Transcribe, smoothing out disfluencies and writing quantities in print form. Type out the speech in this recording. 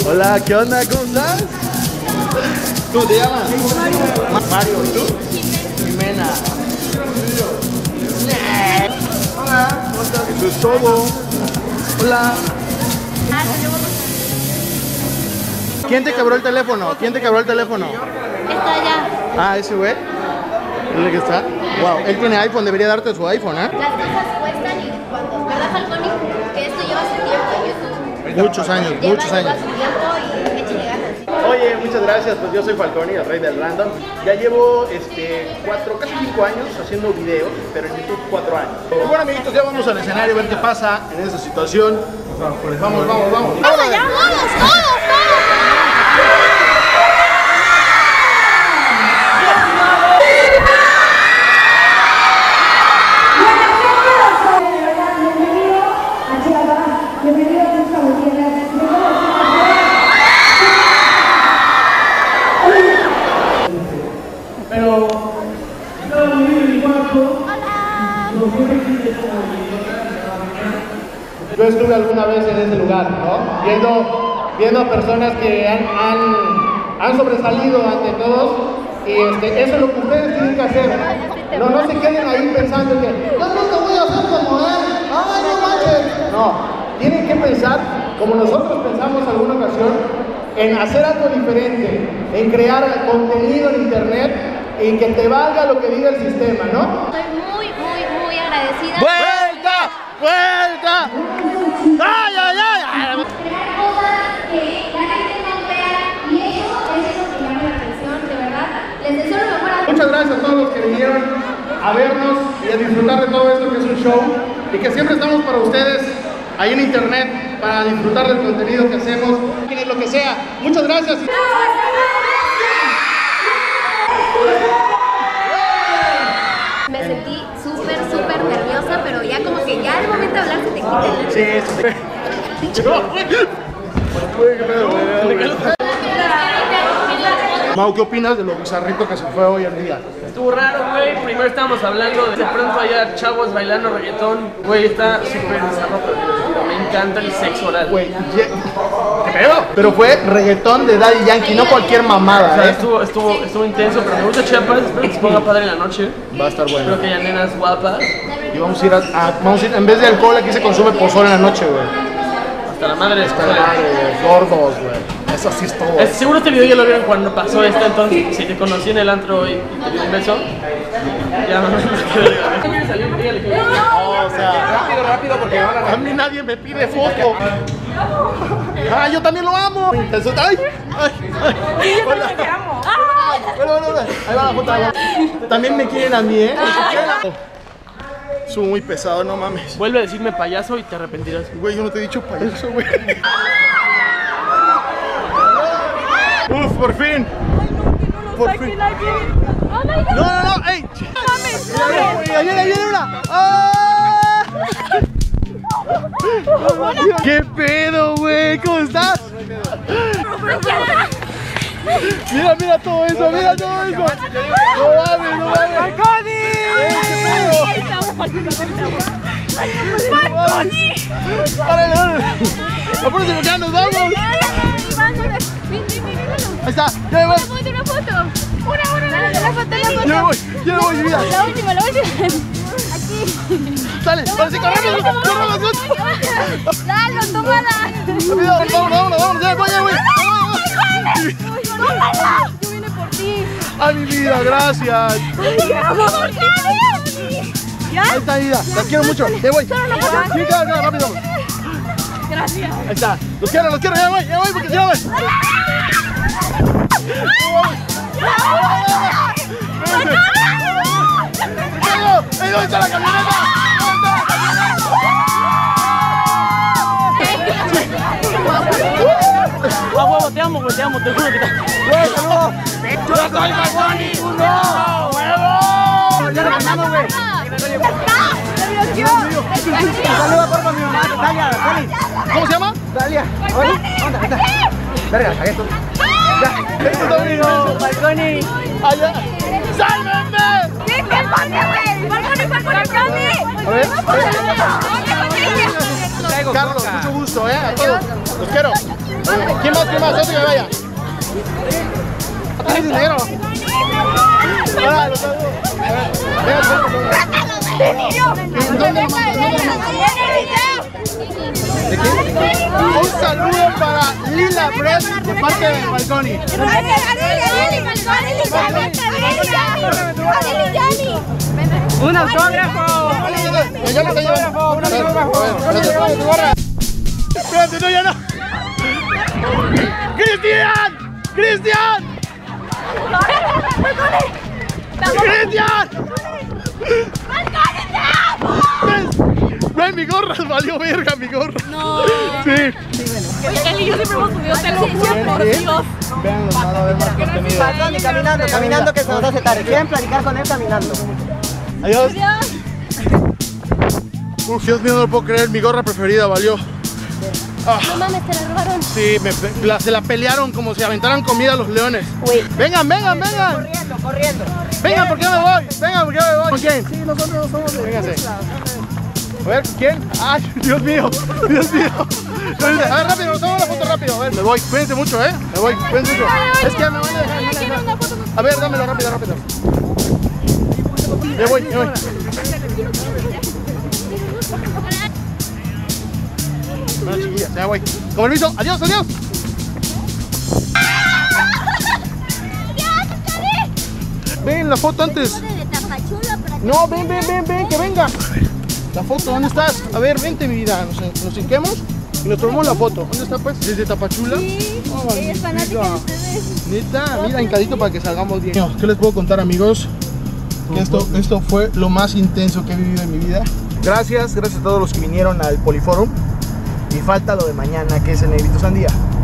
Hola, ¿qué onda? ¿Cómo estás? ¿Cómo te llamas? Mario. ¿Y tú? Jimena. Hola, ¿cómo estás? Eso es todo. Hola. ¿Quién te quebró el teléfono? ¿Quién te quebró el teléfono? Está allá. Ah, ese güey. ¿Es el que está? Wow, él tiene iPhone, debería darte su iPhone, ¿eh? Las cosas cuestan y cuando, ¿verdad, Falconi? Que esto lleva su tiempo en YouTube. Muchos años, muchos años. Lleva su tiempo y échenle ganas. Oye, muchas gracias, pues yo soy Falconi, el rey del random. Ya llevo casi 5 años haciendo videos, pero en YouTube 4 años. Y bueno, amiguitos, ya vamos al escenario a ver qué pasa en esta situación. Vamos. ¡Vamos allá! ¡Vamos! Yo estuve alguna vez en ese lugar, ¿no? Viendo a personas que han sobresalido ante todos y eso es lo que ustedes tienen que hacer. No se queden ahí pensando que yo nunca voy a hacer como él, ¡ay, no manches! No, tienen que pensar como nosotros pensamos alguna ocasión en hacer algo diferente, en crear contenido en internet y que te valga lo que diga el sistema, ¿no? Estoy muy agradecida. ¡Vuelta! ¡Ay! Crear cosas que la gente no vea y eso es lo que llama la atención, de verdad. Les deseo lo mejor a Muchas gracias a todos los que vinieron a vernos y a disfrutar de todo esto que es un show y que siempre estamos para ustedes ahí en internet para disfrutar del contenido que hacemos, lo que sea. Muchas gracias. Me sentí súper nerviosa, pero ya como que ya al momento de hablar se te quita el nervio. Mau, ¿qué opinas de lo bizarrito que se fue hoy en día? Estuvo raro, güey. Primero estábamos hablando de pronto allá chavos bailando reggaetón. Güey, está súper bizarro, pero me encanta el sexo oral. Güey, ¿qué pedo? Pero fue reggaetón de Daddy Yankee, no cualquier mamada, O sea, estuvo intenso, pero me gusta Chiapas. Espero que se ponga padre en la noche. Va a estar bueno. Espero que haya nenas guapas. Y vamos a ir en vez de alcohol, aquí se consume pozole en la noche, güey. Hasta la madre de Hasta la madre, güey. Gordos, güey. Eso sí es todo. Seguro este video ya lo vieron cuando pasó esto, entonces si te conocí en el antro y te di un beso, ya no me quiero salir, dígale que O sea, rápido porque a mí nadie me pide foto. Ah, yo también lo amo. Eso, ay. Hola. Te amo. Bueno. Ahí va la foto. También me quieren a mí, ¿eh? Soy muy pesado, no mames. Vuelve a decirme payaso y te arrepentirás. Güey, yo no te he dicho payaso, güey. Uf, por fin. Por fin. No, ey. Ahí viene una. ¡Ah! ¿Qué pedo, güey? ¿Cómo estás? Mira todo eso, No mames. ¡Párale! ¡Apúrate porque ya nos vamos! Ahí está, ya voy. Una foto. Ya voy, vida. La última. Aquí. Sale, ahora sí, corremos. Dale, tómala. Vámonos, ya voy. Tómala. Yo vine por ti. Ay, mi vida, gracias. Ahí está, vida, las quiero mucho. Ya voy. Sí, ya, rápido. Gracias. Ahí está, los quiero, ya voy, porque ya voy. ¿Dónde está la camioneta? Ah, huevo, te amo, te juro que te amo. ¡Yo soy Falconi! ¡No, huevo! ¡Ya lo mandamos, güey! Saluda por mi mamá, Dalia, Falconi. ¿Cómo se llama? Dalia. ¿Dónde está? Verga, cagué esto. Ya, esto está bonito. Falconi. Allá. ¡Sálvenme! ¿Qué Falconi, güey? Falconi. A ver. traigo Carlos, coca. mucho gusto, a todos. Los quiero. ¿Quién más? Otro que vaya. ¿Tienes dinero? Hola, los saludo. ¿De qué? Un saludo para Lila Bread de parte de Falconi. ¡Un autógrafo! Ya no se lleva. Un autógrafo. Espérate, no, ya no. ¡Cristian! ¡Cristian! ¡Cristian! Ven, mi gorra, valió verga mi gorra. No. Sí. Él y yo siempre hemos subido, te lo juro por Dios. Vean los más, a ver más contenido. Falconi caminando que se nos hace tarde. Quieren platicar con él caminando. Adiós. Uf, Dios mío, no lo puedo creer, mi gorra preferida valió. Ah. No mames, te la robaron. Sí, se la pelearon como si aventaran comida a los leones. Uy. Vengan. Corriendo. Vengan, ¿por qué me voy? ¿Por qué me voy? ¿Con quién? Sí, nosotros somos de... Vénganse. A ver, ¿quién? Ay, Dios mío. A ver, rápido, nos tomamos la foto rápido. A ver, me voy. Cuídense mucho, Me voy, cuídense mucho. Es que me voy a dejar. A ver, dámelo rápido. Me voy. Bueno, chiquillas, ya voy. Con permiso, adiós. Ven la foto antes. No, ven, que venga. La foto, ¿dónde estás? A ver, vente, mi vida. Nos hinquemos y nos tomamos la foto. ¿Dónde está, pues? ¿Desde Tapachula? Sí, ella es fanática de ustedes. Neta, mira, hincadito para que salgamos bien. ¿Qué les puedo contar, amigos? Que esto fue lo más intenso que he vivido en mi vida. Gracias a todos los que vinieron al Poliforum. Y falta lo de mañana, que es el Negrito Sandía.